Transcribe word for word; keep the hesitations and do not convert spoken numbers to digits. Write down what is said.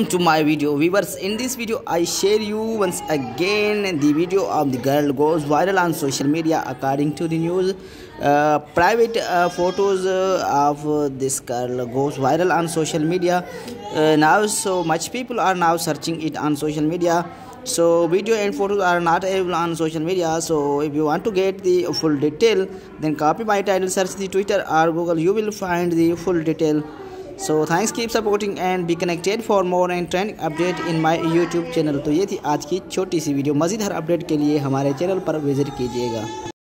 Welcome to my video viewers. In this video I share you once again the video of the girl goes viral on social media. According to the news, uh, private uh, photos uh, of uh, this girl goes viral on social media uh, now. So much people are now searching it on social media. So video and photos are not available on social media. So if you want to get the full detail, then copy my title, search the Twitter or Google, you will find the full detail. So thanks, keep supporting and be connected for more and trending update in my YouTube channel. तो ये थी आज की छोटी सी video. मज़ीद हर update के लिए हमारे चैनल पर विजिट कीजिएगा।